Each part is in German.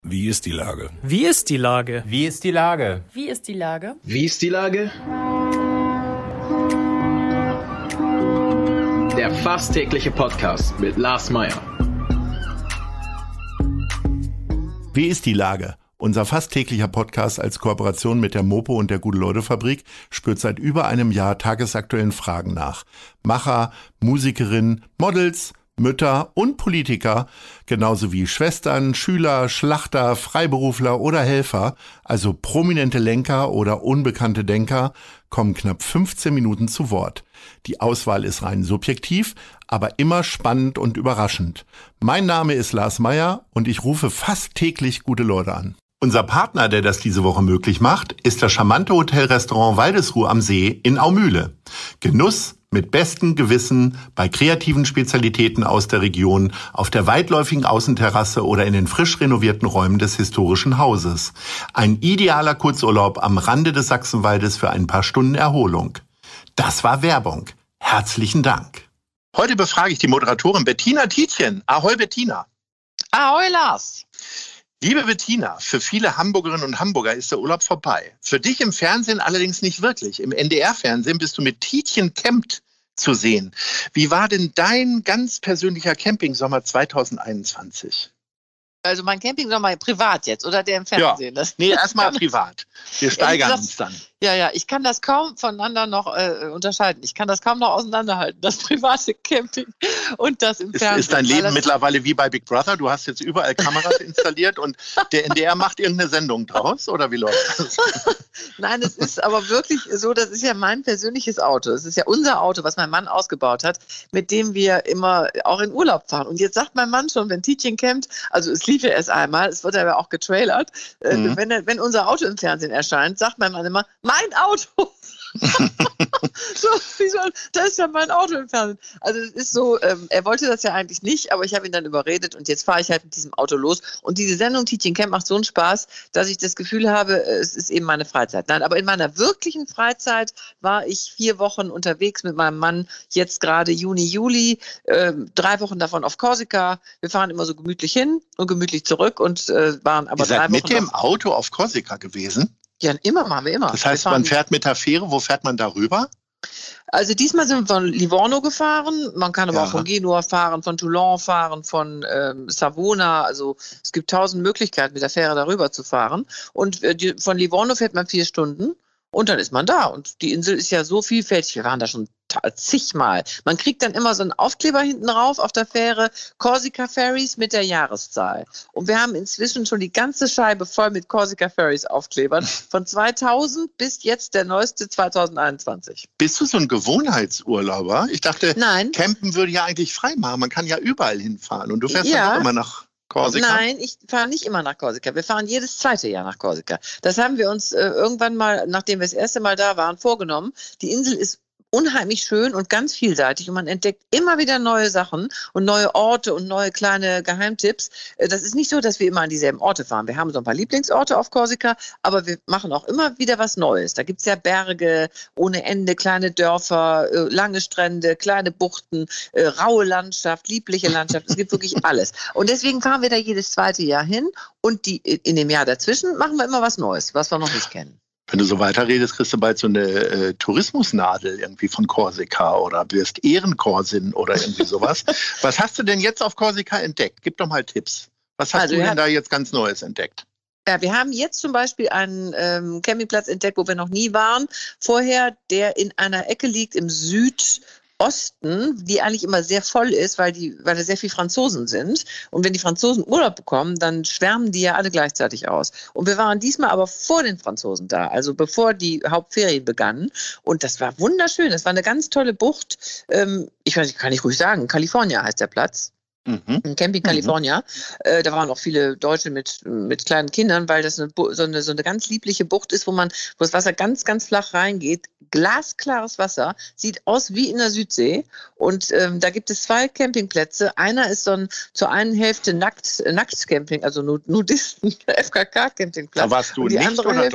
Wie ist die Lage? Wie ist die Lage? Wie ist die Lage? Wie ist die Lage? Wie ist die Lage? Der fast tägliche Podcast mit Lars Meyer. Wie ist die Lage? Unser fast täglicher Podcast als Kooperation mit der Mopo und der Gute-Leute-Fabrik spürt seit über einem Jahr tagesaktuellen Fragen nach. Macher, Musikerinnen, Models, Mütter und Politiker, genauso wie Schwestern, Schüler, Schlachter, Freiberufler oder Helfer, also prominente Lenker oder unbekannte Denker, kommen knapp 15 Minuten zu Wort. Die Auswahl ist rein subjektiv, aber immer spannend und überraschend. Mein Name ist Lars Meyer und ich rufe fast täglich gute Leute an. Unser Partner, der das diese Woche möglich macht, ist das charmante Hotelrestaurant Waldesruh am See in Aumühle. Genuss mit bestem Gewissen bei kreativen Spezialitäten aus der Region, auf der weitläufigen Außenterrasse oder in den frisch renovierten Räumen des historischen Hauses. Ein idealer Kurzurlaub am Rande des Sachsenwaldes für ein paar Stunden Erholung. Das war Werbung. Herzlichen Dank. Heute befrage ich die Moderatorin Bettina Tietjen. Ahoi Bettina. Ahoi Lars. Liebe Bettina, für viele Hamburgerinnen und Hamburger ist der Urlaub vorbei. Für dich im Fernsehen allerdings nicht wirklich. Im NDR-Fernsehen bist du mit Tietjen Kempt zu sehen. Wie war denn dein ganz persönlicher Campingsommer 2021? Also mein Campingsommer privat jetzt oder der im Fernsehen? Ja. Nee, erstmal privat. Wir steigern uns dann. Ja, ich kann das kaum voneinander noch unterscheiden. Ich kann das kaum noch auseinanderhalten, das private Camping und das im Fernsehen. Ist dein Leben mittlerweile wie bei Big Brother? Du hast jetzt überall Kameras installiert und der NDR macht irgendeine Sendung draus? Oder wie läuft das? Nein, es ist aber wirklich so, das ist ja mein persönliches Auto. Es ist ja unser Auto, was mein Mann ausgebaut hat, mit dem wir immer auch in Urlaub fahren. Und jetzt sagt mein Mann schon, wenn Tietjen campt, also es lief ja erst einmal, es wird aber auch getrailert, wenn unser Auto im Fernsehen erscheint, sagt mein Mann immer, mein Auto! So, das ist ja mein Auto im Fernsehen. Also es ist so, er wollte das ja eigentlich nicht, aber ich habe ihn dann überredet und jetzt fahre ich halt mit diesem Auto los. Und diese Sendung Tietjen Camp macht so einen Spaß, dass ich das Gefühl habe, es ist eben meine Freizeit. Nein, aber in meiner wirklichen Freizeit war ich 4 Wochen unterwegs mit meinem Mann, jetzt gerade Juni, Juli, 3 Wochen davon auf Korsika. Wir fahren immer so gemütlich hin und gemütlich zurück und waren aber 3 Wochen. Ihr seid mit dem Auto auf Korsika gewesen? Ja, immer machen wir immer. Das heißt, man fährt mit der Fähre, wo fährt man da rüber? Also diesmal sind wir von Livorno gefahren, man kann aber auch von Genua fahren, von Toulon fahren, von Savona, also es gibt 1000 Möglichkeiten mit der Fähre darüber zu fahren und von Livorno fährt man 4 Stunden und dann ist man da und die Insel ist ja so vielfältig, wir waren da schon zigmal. Man kriegt dann immer so einen Aufkleber hinten rauf auf der Fähre, Korsika Ferries mit der Jahreszahl. Und wir haben inzwischen schon die ganze Scheibe voll mit Korsika Ferries Aufklebern, von 2000 bis jetzt der neueste 2021. Bist du so ein Gewohnheitsurlauber? Ich dachte, Nein. Campen würde ja eigentlich frei machen. Man kann ja überall hinfahren. Und du fährst ja immer nach Korsika? Nein, ich fahre nicht immer nach Korsika. Wir fahren jedes 2. Jahr nach Korsika. Das haben wir uns irgendwann mal, nachdem wir das erste Mal da waren, vorgenommen. Die Insel ist unheimlich schön und ganz vielseitig und man entdeckt immer wieder neue Sachen und neue Orte und neue kleine Geheimtipps. Das ist nicht so, dass wir immer an dieselben Orte fahren. Wir haben so ein paar Lieblingsorte auf Korsika, aber wir machen auch immer wieder was Neues. Da gibt es ja Berge ohne Ende, kleine Dörfer, lange Strände, kleine Buchten, raue Landschaft, liebliche Landschaft. Es gibt wirklich alles. Und deswegen fahren wir da jedes 2. Jahr hin und in dem Jahr dazwischen machen wir immer was Neues, was wir noch nicht kennen. Wenn du so weiterredest, kriegst du bald so eine Tourismusnadel irgendwie von Korsika oder wirst Ehrenkorsin oder irgendwie sowas. Was hast du denn jetzt auf Korsika entdeckt? Gib doch mal Tipps. Was hast du denn da jetzt ganz Neues entdeckt? Ja, wir haben jetzt zum Beispiel einen Campingplatz entdeckt, wo wir noch nie waren. Vorher, der in einer Ecke liegt im Südosten, die eigentlich immer sehr voll ist, weil da sehr viele Franzosen sind. Und wenn die Franzosen Urlaub bekommen, dann schwärmen die ja alle gleichzeitig aus. Und wir waren diesmal aber vor den Franzosen da, also bevor die Hauptferien begannen. Und das war wunderschön. Das war eine ganz tolle Bucht. Ich weiß nicht, kann ich ruhig sagen, California heißt der Platz. In Camping California. Da waren auch viele Deutsche mit kleinen Kindern, weil das so eine ganz liebliche Bucht ist, wo das Wasser ganz, ganz flach reingeht. Glasklares Wasser, sieht aus wie in der Südsee. Und da gibt es 2 Campingplätze. Einer ist so zur einen Hälfte Nacktcamping, also Nudisten, FKK-Campingplatz. Da warst du nicht oder Hälfte, doch?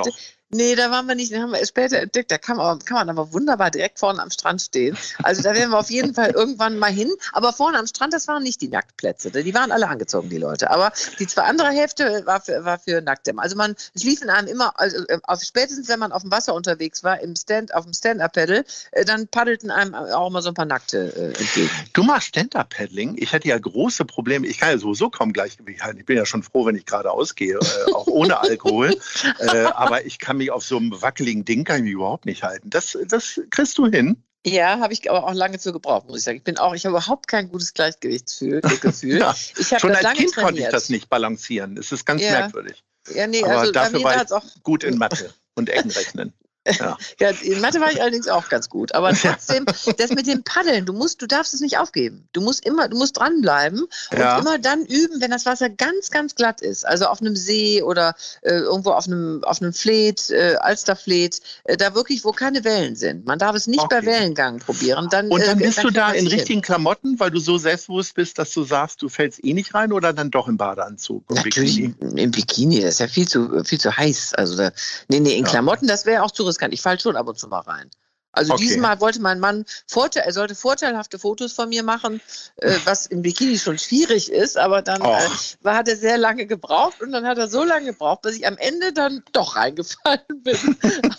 Nee, da waren wir nicht, den haben wir erst später entdeckt. Da kann man aber wunderbar direkt vorne am Strand stehen. Also da werden wir auf jeden Fall irgendwann mal hin. Aber vorne am Strand, das waren nicht die Nacktplätze. Die waren alle angezogen, die Leute. Aber die andere Hälfte war für Nackte. Also es lief in einem immer, also spätestens wenn man auf dem Wasser unterwegs war, auf dem Stand-Up-Paddle, dann paddelten einem auch immer so ein paar Nackte entgegen. Du machst Stand-Up-Paddling? Ich hatte ja große Probleme. Ich kann ja sowieso kaum Gleichgewicht halten. Ich bin ja schon froh, wenn ich gerade ausgehe, auch ohne Alkohol. Aber ich kann mich auf so einem wackeligen Ding kann ich mich überhaupt nicht halten. Das kriegst du hin? Ja, habe ich aber auch lange für gebraucht, muss ich sagen. Ich habe überhaupt kein gutes Gleichgewichtsgefühl. Ja, ich habe schon das als lange Kind trainiert. konnte ich das nicht balancieren. Es ist ganz merkwürdig. Ja, nee, aber also dafür war ich auch gut in Mathe und Eckenrechnen. Ja. Ja, in Mathe war ich allerdings auch ganz gut. Aber trotzdem, das mit dem Paddeln, du darfst es nicht aufgeben. Du musst dranbleiben und immer dann üben, wenn das Wasser ganz, ganz glatt ist. Also auf einem See oder irgendwo auf einem Fleet, Alsterfleet, da wirklich, wo keine Wellen sind. Man darf es nicht bei Wellengang probieren. Und dann bist du da in richtigen Klamotten, weil du so selbstbewusst bist, dass du sagst, du fällst eh nicht rein oder dann doch im Badeanzug? Natürlich im Bikini, das ist ja viel zu heiß. Also in Klamotten, das wäre auch zu riskant. Ich falle schon ab und zu mal rein. Also diesmal wollte mein Mann, er sollte vorteilhafte Fotos von mir machen, was im Bikini schon schwierig ist, aber dann hat er sehr lange gebraucht und dann hat er so lange gebraucht, bis ich am Ende dann doch reingefallen bin.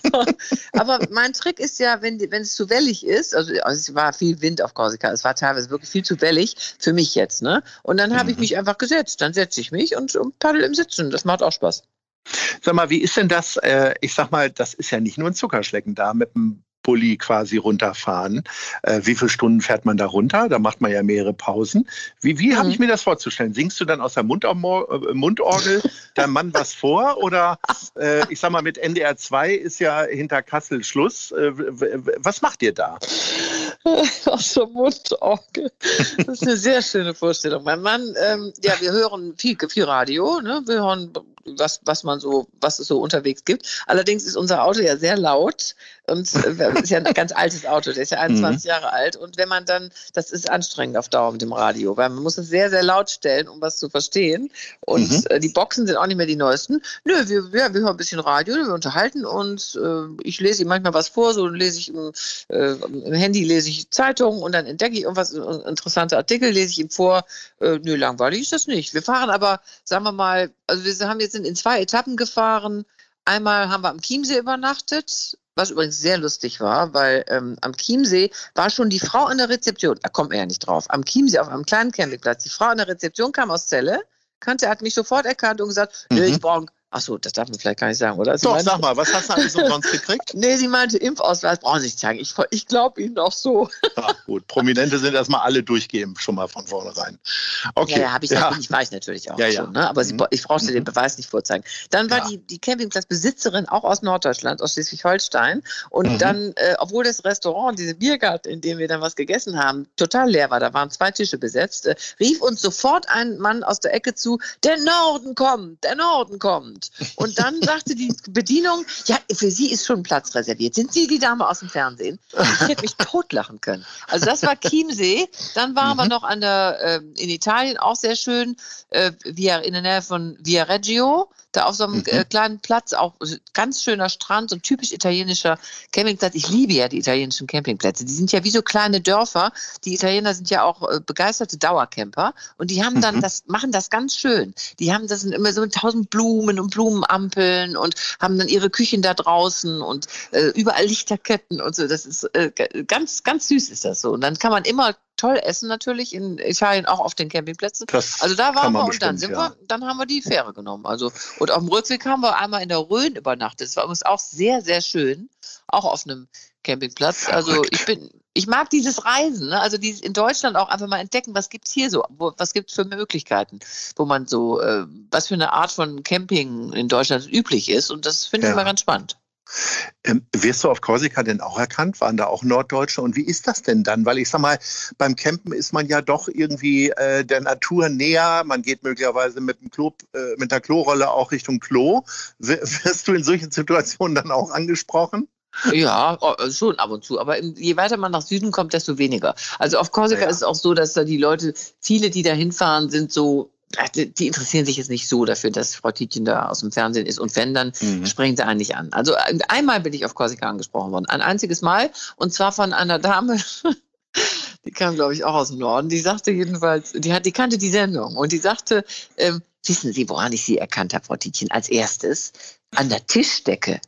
aber mein Trick ist ja, wenn es zu wellig ist, also es war viel Wind auf Korsika, es war teilweise wirklich viel zu wellig für mich jetzt, ne? Und dann habe ich mich einfach gesetzt, dann setze ich mich und paddel im Sitzen, das macht auch Spaß. Sag mal, wie ist denn das? Ich sag mal, das ist ja nicht nur ein Zuckerschlecken da mit dem Bulli quasi runterfahren. Wie viele Stunden fährt man da runter? Da macht man ja mehrere Pausen. Wie habe ich mir das vorzustellen? Singst du dann aus der Mundorgel deinem Mann was vor? Oder ich sag mal, mit NDR 2 ist ja hinter Kassel Schluss. Was macht ihr da? Aus der Mundorgel. Das ist eine sehr schöne Vorstellung. Mein Mann, wir hören viel Radio, ne? Wir hören, was es so unterwegs gibt. Allerdings ist unser Auto ja sehr laut und ist ja ein ganz altes Auto, der ist ja 21 Jahre alt. Und wenn man dann, das ist anstrengend auf Dauer mit dem Radio, weil man muss es sehr, sehr laut stellen, um was zu verstehen. Und die Boxen sind auch nicht mehr die neuesten. Nö, wir hören ein bisschen Radio, wir unterhalten uns. Ich lese ihm manchmal was vor, so lese ich im Handy lese ich Zeitungen und dann entdecke ich irgendwas, interessante Artikel, lese ich ihm vor. Nö, langweilig ist das nicht. Wir fahren aber, sagen wir mal, also wir sind in 2 Etappen gefahren. Einmal haben wir am Chiemsee übernachtet, was übrigens sehr lustig war, weil am Chiemsee war schon die Frau an der Rezeption, da kommt man ja nicht drauf, am Chiemsee auf einem kleinen Campingplatz, die Frau an der Rezeption kam aus Celle, hat mich sofort erkannt und gesagt, ich brauche Achso, das darf man vielleicht gar nicht sagen, oder? Doch, sag mal, was hast du alles umsonst gekriegt? Nee, sie meinte, Impfausweis brauchen Sie nicht sagen. Ich glaube Ihnen auch so. Ja, gut, Prominente sind erstmal alle durchgeimpft, schon mal von vornherein. Okay. Ja, war ich natürlich auch schon. Ne? Aber ich brauchte den Beweis nicht vorzeigen. Dann war die Campingplatzbesitzerin auch aus Norddeutschland, aus Schleswig-Holstein. Und dann, obwohl das Restaurant, diese Biergarten, in dem wir dann was gegessen haben, total leer war, da waren 2 Tische besetzt, rief uns sofort ein Mann aus der Ecke zu, der Norden kommt. Und dann sagte die Bedienung, ja, für Sie ist schon Platz reserviert. Sind Sie die Dame aus dem Fernsehen? Ich hätte mich totlachen können. Also das war Chiemsee. Dann waren wir noch in Italien, auch sehr schön, in der Nähe von Viareggio. Da auf so einem kleinen Platz, auch ganz schöner Strand, so ein typisch italienischer Campingplatz. Ich liebe ja die italienischen Campingplätze. Die sind ja wie so kleine Dörfer. Die Italiener sind ja auch begeisterte Dauercamper. Und die haben dann machen das ganz schön. Das sind immer so 1000 Blumen und Blumenampeln und haben dann ihre Küchen da draußen und überall Lichterketten und so. Das ist ganz, ganz süß ist das so. Und dann kann man immer toll essen natürlich in Italien, auch auf den Campingplätzen. Also da waren wir und dann haben wir die Fähre genommen. Also, und auf dem Rückweg haben wir einmal in der Rhön übernachtet. Das war übrigens auch sehr, sehr schön. Auch auf einem Campingplatz. Also ich mag dieses Reisen, ne? Also dieses in Deutschland auch einfach mal entdecken, was gibt's hier so, was gibt's für Möglichkeiten, wo man so, was für eine Art von Camping in Deutschland üblich ist. Und das finde ich immer ganz spannend. Wirst du auf Korsika denn auch erkannt? Waren da auch Norddeutsche? Und wie ist das denn dann? Weil ich sag mal, beim Campen ist man ja doch irgendwie der Natur näher. Man geht möglicherweise mit der Klorolle auch Richtung Klo. Wirst du in solchen Situationen dann auch angesprochen? Ja, schon ab und zu. Aber je weiter man nach Süden kommt, desto weniger. Also auf Korsika ist es auch so, dass da die Leute, viele, die da hinfahren, sind so die interessieren sich jetzt nicht so dafür, dass Frau Tietjen da aus dem Fernsehen ist. Und wenn, dann springen sie einen nicht an. Also einmal bin ich auf Korsika angesprochen worden. Ein einziges Mal. Und zwar von einer Dame, die kam, glaube ich, auch aus dem Norden. Die sagte jedenfalls, die kannte die Sendung. Und die sagte, wissen Sie, woran ich Sie erkannt habe, Frau Tietjen? Als erstes an der Tischdecke.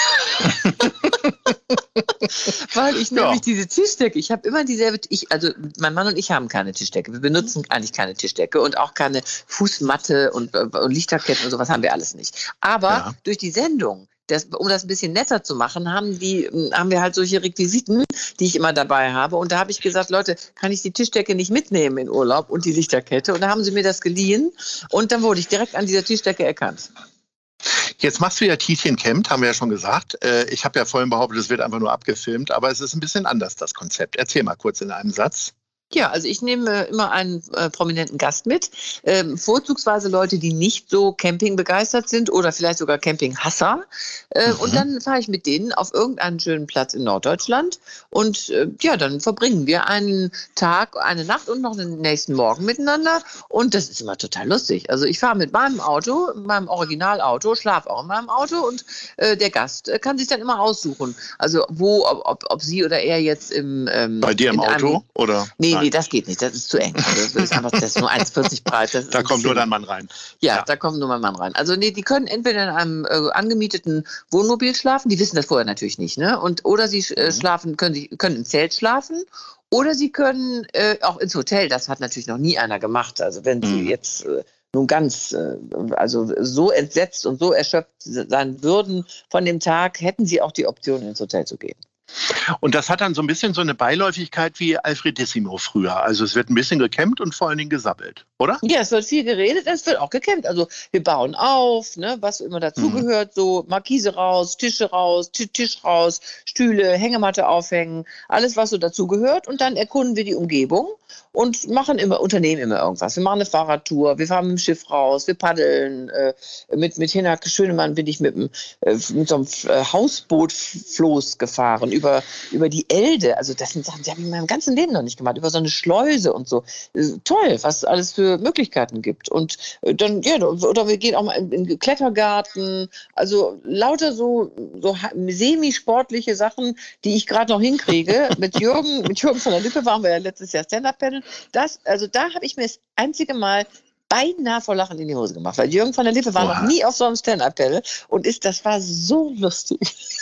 Weil ich nämlich diese Tischdecke, ich habe immer dieselbe, also mein Mann und ich haben keine Tischdecke. Wir benutzen eigentlich keine Tischdecke und auch keine Fußmatte und Lichterketten und sowas haben wir alles nicht. Aber durch die Sendung, um das ein bisschen netter zu machen, haben wir halt solche Requisiten, die ich immer dabei habe. Und da habe ich gesagt, Leute, kann ich die Tischdecke nicht mitnehmen in Urlaub und die Lichterkette? Und da haben sie mir das geliehen und dann wurde ich direkt an dieser Tischdecke erkannt. Jetzt machst du ja Tietjen Campt, haben wir ja schon gesagt. Ich habe ja vorhin behauptet, es wird einfach nur abgefilmt, aber es ist ein bisschen anders, das Konzept. Erzähl mal kurz in einem Satz. Ja, also ich nehme immer einen prominenten Gast mit, vorzugsweise Leute, die nicht so Camping begeistert sind oder vielleicht sogar Campinghasser. Und dann fahre ich mit denen auf irgendeinen schönen Platz in Norddeutschland und dann verbringen wir einen Tag, eine Nacht und noch den nächsten Morgen miteinander und das ist immer total lustig. Also ich fahre mit meinem Auto, meinem Originalauto, schlafe auch in meinem Auto und der Gast kann sich dann immer aussuchen, also ob sie oder er jetzt bei dir im Auto oder? Nee, das geht nicht. Das ist zu eng. Das ist nur 1,40 breit. Da kommt nur dein Mann rein. Ja, da kommt nur mein Mann rein. Also die können entweder in einem angemieteten Wohnmobil schlafen, die wissen das vorher natürlich nicht, ne? Oder sie können im Zelt schlafen. Oder sie können auch ins Hotel. Das hat natürlich noch nie einer gemacht. Also wenn sie jetzt nun ganz so entsetzt und so erschöpft sein würden von dem Tag, hätten sie auch die Option, ins Hotel zu gehen. Und das hat dann so ein bisschen so eine Beiläufigkeit wie Alfredissimo früher. Also es wird ein bisschen gecampt und vor allen Dingen gesabbelt, oder? Ja, es wird viel geredet, es wird auch gecampt. Also wir bauen auf, ne, was immer dazugehört, so Markise raus, Tische raus, Tisch raus, Stühle, Hängematte aufhängen, alles, was so dazugehört. Und dann erkunden wir die Umgebung und unternehmen immer irgendwas. Wir machen eine Fahrradtour, wir fahren mit dem Schiff raus, wir paddeln. Mit Hinak Schönemann bin ich mit so einem Hausbootfloß gefahren über die Elde. Also das sind Sachen, die habe ich in meinem ganzen Leben noch nicht gemacht. Über so eine Schleuse und so. Toll, was alles für Möglichkeiten gibt. Und dann, oder wir gehen auch mal in den Klettergarten. Also lauter so semi-sportliche Sachen, die ich gerade noch hinkriege. Mit Jürgen von der Lippe waren wir ja letztes Jahr Stand-Up-Paddeln. Da habe ich mir das einzige Mal beinahe vor Lachen in die Hose gemacht, weil Jürgen von der Lippe war noch nie auf so einem Stand-Up-Paddle und das war so lustig.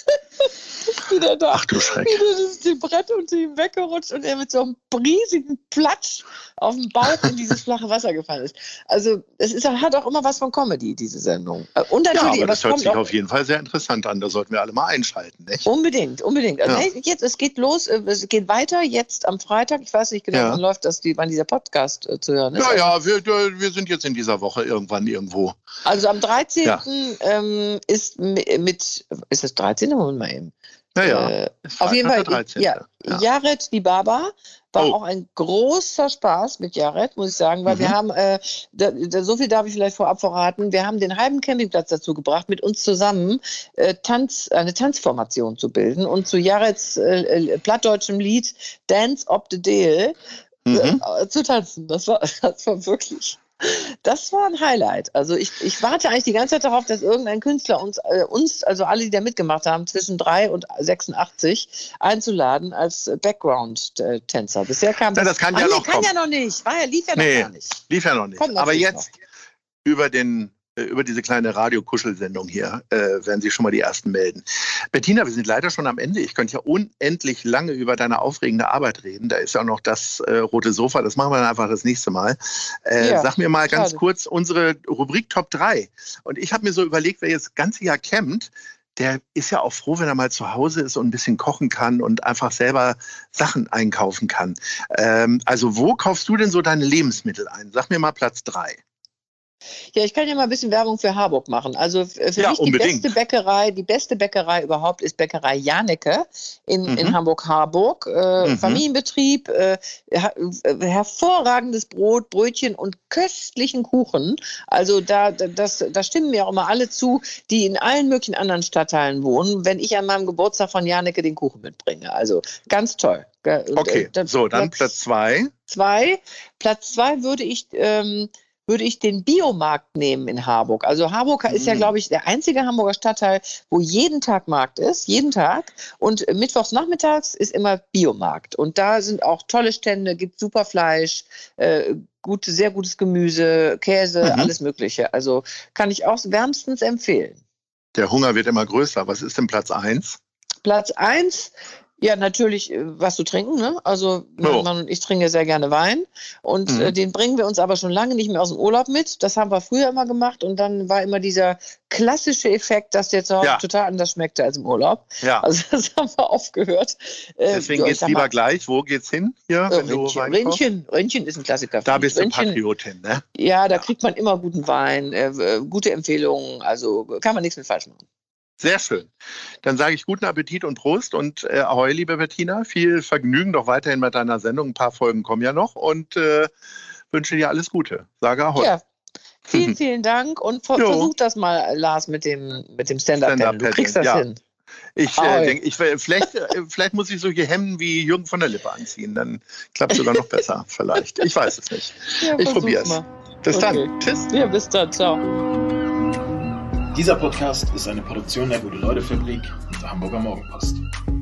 Wieder da. Ach du Schreck. Wieder ist die Brett unter ihm weggerutscht und er mit so einem riesigen Platsch auf dem Bauch in dieses flache Wasser gefallen ist. Also es hat auch immer was von Comedy, diese Sendung. Und natürlich, aber das hört sich auf jeden Fall sehr interessant an. Da sollten wir alle mal einschalten, nicht? Unbedingt. Also, es geht los, es geht weiter jetzt am Freitag. Ich weiß nicht genau, wann läuft wann dieser Podcast zu hören ist. Wir sind jetzt in dieser Woche irgendwo. Also am 13. Ist das 13. Moment mal eben. Auf jeden Fall, Jared die Baba war auch ein großer Spaß mit Jared, muss ich sagen, weil wir haben, so viel darf ich vielleicht vorab verraten, wir haben den halben Campingplatz dazu gebracht, mit uns zusammen eine Tanzformation zu bilden und zu Jareds plattdeutschem Lied Dance Op the Dale zu tanzen. Das war wirklich... Das war ein Highlight. Also ich warte eigentlich die ganze Zeit darauf, dass irgendein Künstler uns, also alle, die da mitgemacht haben, zwischen 3 und 86 einzuladen als Background-Tänzer. Bisher kam das kann ja noch kommen. Kann ja noch nicht. Lief ja noch gar nicht. Lief ja noch nicht. Aber jetzt über diese kleine Radiokuschelsendung hier werden sich schon mal die Ersten melden. Bettina, wir sind leider schon am Ende. Ich könnte ja unendlich lange über deine aufregende Arbeit reden. Da ist ja auch noch das rote Sofa. Das machen wir dann einfach das nächste Mal. Sag mir mal ganz kurz unsere Rubrik Top 3. Und ich habe mir so überlegt, wer jetzt das ganze Jahr campt, der ist ja auch froh, wenn er mal zu Hause ist und ein bisschen kochen kann und einfach selber Sachen einkaufen kann. Also wo kaufst du denn so deine Lebensmittel ein? Sag mir mal Platz 3. Ja, ich kann ja mal ein bisschen Werbung für Harburg machen. Also für mich die beste Bäckerei überhaupt ist Bäckerei Janecke in Hamburg-Harburg. Familienbetrieb, hervorragendes Brot, Brötchen und köstlichen Kuchen. Also da stimmen mir auch immer alle zu, die in allen möglichen anderen Stadtteilen wohnen, wenn ich an meinem Geburtstag von Janecke den Kuchen mitbringe. Also ganz toll. Okay, dann Platz 2. Platz 2 würde ich würde ich den Biomarkt nehmen in Harburg. Also Harburg ist ja, glaube ich, der einzige Hamburger Stadtteil, wo jeden Tag Markt ist, jeden Tag. Und mittwochs nachmittags ist immer Biomarkt. Und da sind auch tolle Stände, gibt super Fleisch, sehr gutes Gemüse, Käse, alles Mögliche. Also kann ich auch wärmstens empfehlen. Der Hunger wird immer größer. Was ist denn Platz 1? Platz 1, ja, natürlich was zu trinken. Ne? Also mein Mann und ich trinken sehr gerne Wein. Und den bringen wir uns aber schon lange nicht mehr aus dem Urlaub mit. Das haben wir früher immer gemacht. Und dann war immer dieser klassische Effekt, dass der zu Hause total anders schmeckte als im Urlaub. Ja. Also das haben wir aufgehört. Deswegen geht's lieber gleich. Wo geht's hin? Hier, wenn Rindchen ist ein Klassiker. Da bist du Patriotin, ne? Ja, da kriegt man immer guten Wein, gute Empfehlungen. Also kann man nichts mit falsch machen. Sehr schön. Dann sage ich guten Appetit und Prost und ahoi, liebe Bettina. Viel Vergnügen doch weiterhin mit deiner Sendung. Ein paar Folgen kommen ja noch und wünsche dir alles Gute. Sage ahoi. Ja, vielen Dank und versuch das mal, Lars, mit dem Stand-Up-Paddling. Du kriegst das hin. Ich denke, vielleicht muss ich solche Hemden wie Jürgen von der Lippe anziehen. Dann klappt es sogar noch besser, vielleicht. Ich weiß es nicht. Ja, ich probiere es. Bis dann. Tschüss. Ja, bis dann. Ciao. Dieser Podcast ist eine Produktion der Gute-Leute-Fabrik und der Hamburger Morgenpost.